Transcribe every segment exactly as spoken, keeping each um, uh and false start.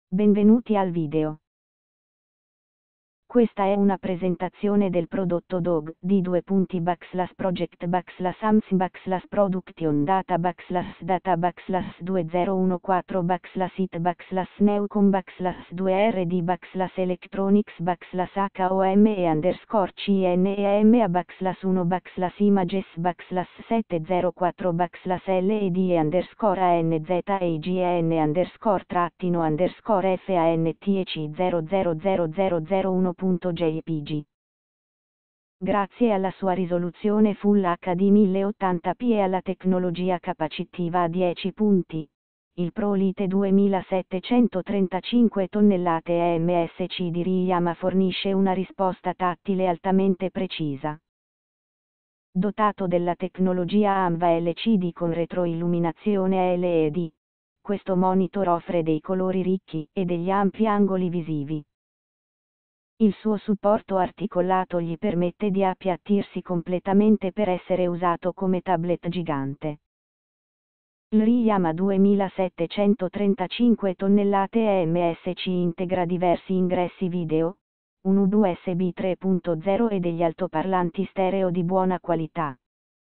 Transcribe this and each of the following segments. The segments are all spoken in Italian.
Benvenuti al video. Questa è una presentazione del prodotto D O G, D due punti backslash project backslash ams backslash production data backslash data backslash duemilaquattordici backslash it backslash neucom backslash due R D backslash electronics backslash home e underscore cnema backslash uno backslash images backslash settecentoquattro backslash led e underscore anzagn underscore trattino underscore fantec zero zero zero zero zero uno punto jpg. Grazie alla sua risoluzione Full acca di mille ottanta p e alla tecnologia capacitiva a dieci punti, il ProLite duemilasettecentotrentacinque tonnellate E M S C di Riyama fornisce una risposta tattile altamente precisa. Dotato della tecnologia AMVA L C D con retroilluminazione L E D, questo monitor offre dei colori ricchi e degli ampi angoli visivi. Il suo supporto articolato gli permette di appiattirsi completamente per essere usato come tablet gigante. Il Riyama duemilasettecentotrentacinque tonnellate E M S C integra diversi ingressi video, un U S B tre punto zero e degli altoparlanti stereo di buona qualità.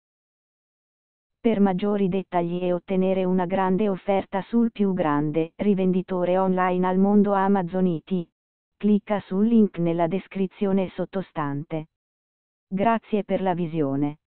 Per maggiori dettagli e ottenere una grande offerta sul più grande rivenditore online al mondo Amazon I T, clicca sul link nella descrizione sottostante. Grazie per la visione.